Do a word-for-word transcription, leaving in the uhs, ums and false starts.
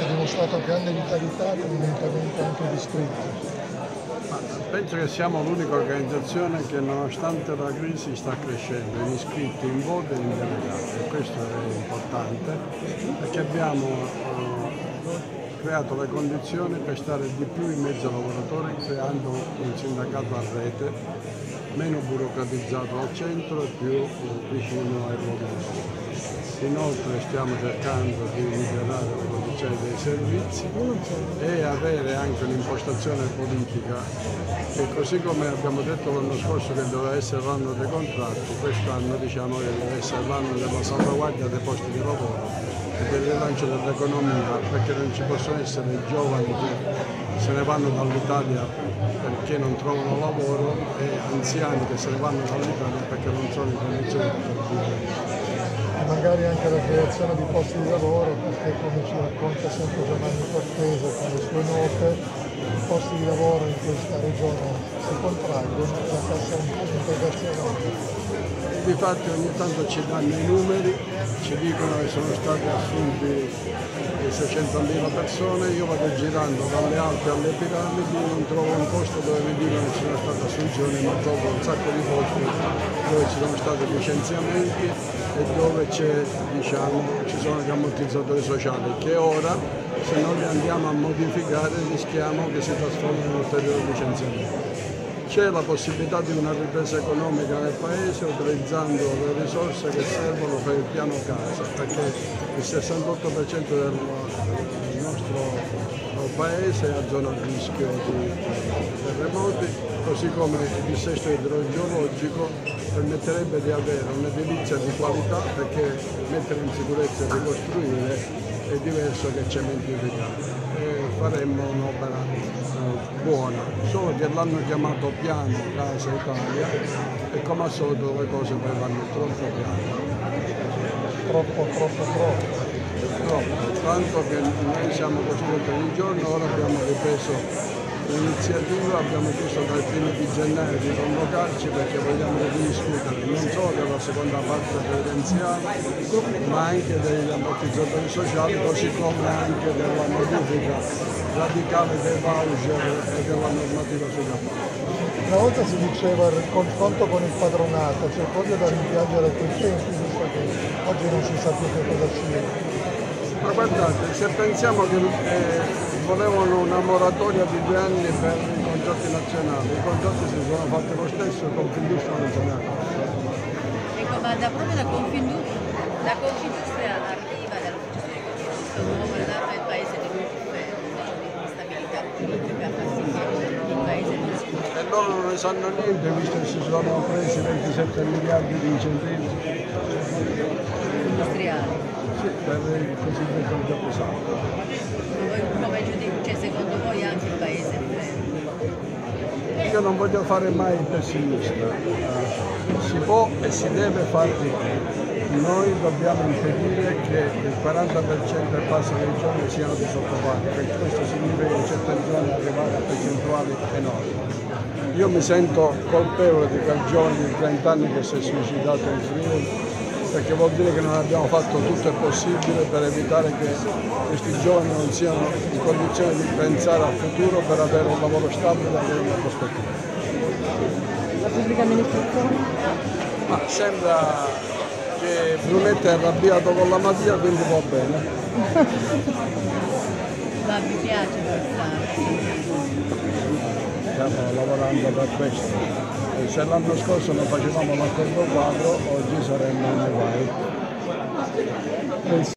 dimostrato grande vitalità con un incremento anche di iscritti. Penso che siamo l'unica organizzazione che nonostante la crisi sta crescendo in iscritti, in voti e in delegati, e questo è importante perché abbiamo eh, creato le condizioni per stare di più in mezzo ai lavoratori, creando un sindacato a rete meno burocratizzato al centro e più vicino ai lavoratori. Inoltre stiamo cercando di migliorare le condizioni dei servizi e avere anche un'impostazione politica che, così come abbiamo detto l'anno scorso che doveva essere l'anno dei contratti, quest'anno diciamo che deve essere l'anno della salvaguardia dei posti di lavoro e del rilancio dell'economia, perché non ci possono essere giovani che se ne vanno dall'Italia perché non trovano lavoro e anziani che se ne vanno dall'Italia perché non sono in condizioni di vivere. Magari anche la creazione di posti di lavoro, perché come ci racconta sempre Giovanni Cortese con le sue note, i posti di lavoro in questa regione si contraggono, la cassa integrazione. Difatti ogni tanto ci danno i numeri, ci dicono che sono stati assunti seicentomila persone, io vado girando dalle Alpi alle Piramidi, non trovo un posto dove mi dicono che ci sono state assunzioni, ma trovo un sacco di posti dove ci sono stati licenziamenti e dove c'è, diciamo, ci sono gli ammortizzatori sociali che ora, se non li andiamo a modificare, rischiamo che si trasformino in ulteriori licenziamenti. C'è la possibilità di una ripresa economica nel Paese utilizzando le risorse che servono per il piano casa, perché il sessantotto per cento del, del nostro Paese è a zona di rischio di terremoti, così come il dissesto idrogeologico permetterebbe di avere un'edilizia di qualità, perché mettere in sicurezza e ricostruire è diverso che cementificare. E faremmo un'opera eh, buona, solo che l'hanno chiamato piano Casa Italia e come al solito le cose poi vanno troppo piano. Troppo, troppo, troppo. Troppo, tanto che noi siamo costretti ogni giorno, ora abbiamo ripreso l'iniziativa, abbiamo chiesto dal primo di gennaio di convocarci perché vogliamo ridiscutere non solo della seconda parte previdenziale ma anche degli ammortizzatori sociali, così come anche della modifica radicale dei voucher e della normativa sui lavori. Una volta si diceva il confronto con il padronato, c'è proprio da rimpiangere quei tempi, visto che oggi non si sa più che cosa sia. Ma guardate, se pensiamo che eh, volevano una moratoria di due anni per i contratti nazionali, i contratti si sono fatti lo stesso e Confindustria non se ne ha fatto. Ecco, ma da proprio da Confindustria, la Confindustria arriva dall'ufficio di Confindustria un nuovo dato del paese di fermo, di instabilità politica, fa sì che il paese non si può. E loro non ne sanno niente, visto che si sono presi ventisette miliardi di incentivi industriali. Sì, per il cosiddetto gioco santo. Come giudice, secondo voi anche il paese è fermo? Io non voglio fare mai il pessimista, uh, si può e si deve fare di più. Noi dobbiamo impedire che il quaranta per cento e passa dei giorni siano disoccupati, perché questo significa che in certe zone arrivare a percentuali enormi. Io mi sento colpevole di quel giovane di trenta anni che si è suicidato in Friuli, perché vuol dire che non abbiamo fatto tutto il possibile per evitare che questi giovani non siano in condizione di pensare al futuro per avere un lavoro stabile e avere una prospettiva. La pubblica amministrazione? Ma sembra che Brunetti è arrabbiato con la Mattia, quindi va bene. Ma mi piace questa. Stiamo lavorando per questo. E se l'anno scorso non facevamo l'accordo quadro, oggi saremmo nei guai.